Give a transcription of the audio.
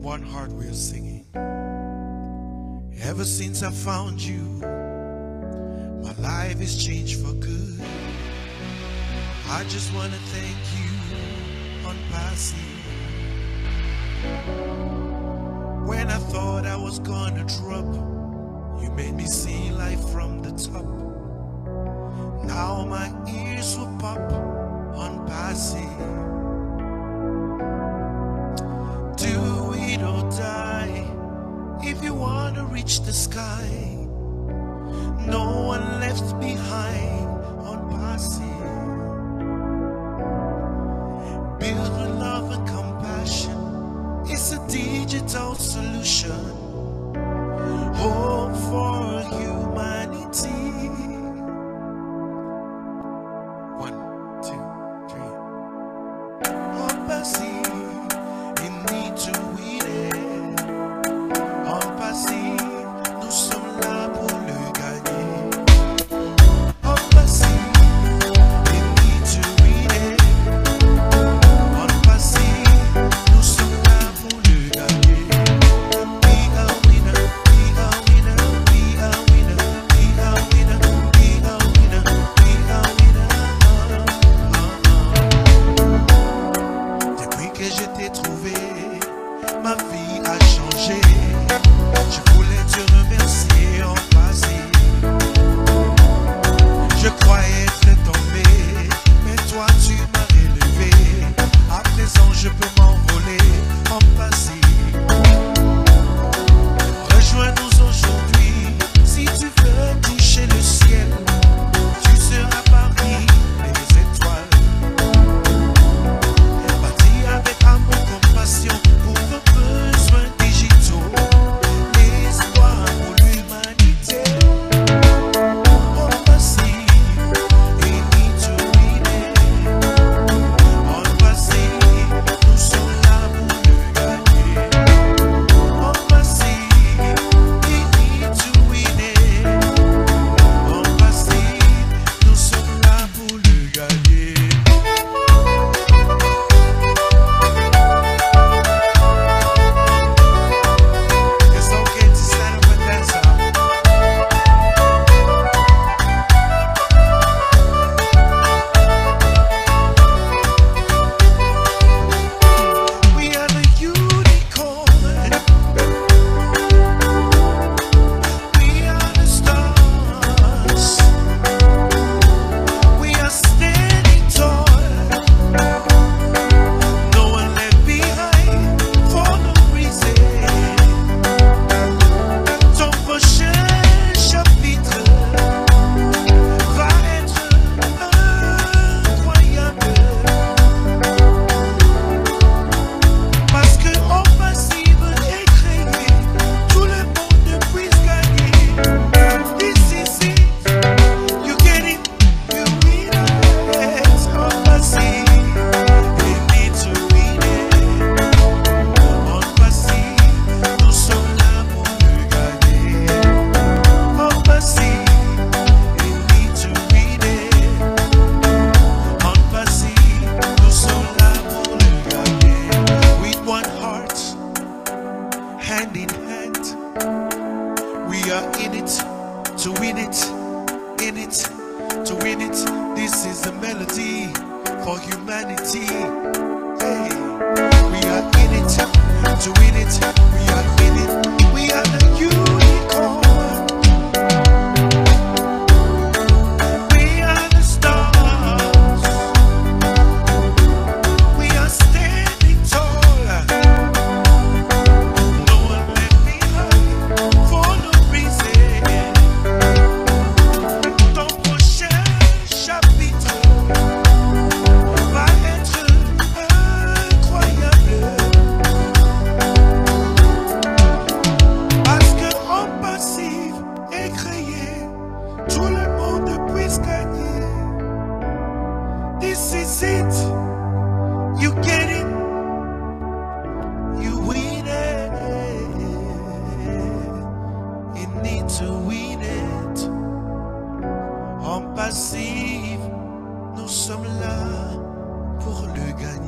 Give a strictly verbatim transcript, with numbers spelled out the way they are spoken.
one heart we are singing. Ever since I found you, my life has changed for good. I just want to thank you, OnPassive. When I thought I was gonna drop, you made me see life from the top. Now my ears will pop, OnPassive. Do it or die. If you want to reach the sky, no one left behind, OnPassive. Build with love and compassion. It's a digital solution. Hope for humanity. One, two, three. OnPassive, you need to win it. OnPassive, nous sommes là pour le gagner. OnPassive, you need to win it. OnPassive, nous sommes là pour le gagner. Be a winner, be a winner, be a winner, be a winner, be a winner, be a winner. Depuis que je t'ai trouvé, ma vie a changé. Je voulais te remercier, OnPassive. Je croyais être tombé, mais toi tu m'as relevé. À présent je peux m'envoler, OnPassive. Rejoins-nous aujourd'hui, si tu veux toucher le ciel. Tu seras parmi les étoiles. Bâti avec amour, compassion pour vos besoins digitaux. L'espoir pour l'humanité. OnPassive, we need to win it. OnPassive, nous sommes là pour le gagner. OnPassive, we need to win it. OnPassive, nous sommes là pour le gagner. It's okay to stand up and dance out. We are the unicorn. We are the stars. We are standing tall. No one left behind for no reason. Ton prochain chapitre va être incroyable. Parce que OnPassive est créé, tout le monde puisse gagner. This is it, you get it, you win it. OnPassive, you need to win it. OnPassive, nous sommes là pour le gagner. OnPassive, you need to win it. OnPassive, nous sommes là pour le gagner. With one heart, hand in hand, we are in it to win it, in it to win it. This is the melody for humanity. Hey, we are in it to win it. We are in it. We are the unicorn. We are the stars. We are standing tall. No one left behind for no reason. Ton prochain chapitre va être incroyable. Parce que OnPassive est créé, tout le monde puisse gagner. This is it, you get it, you win it. You need to win it. OnPassive, nous sommes là pour le gagner.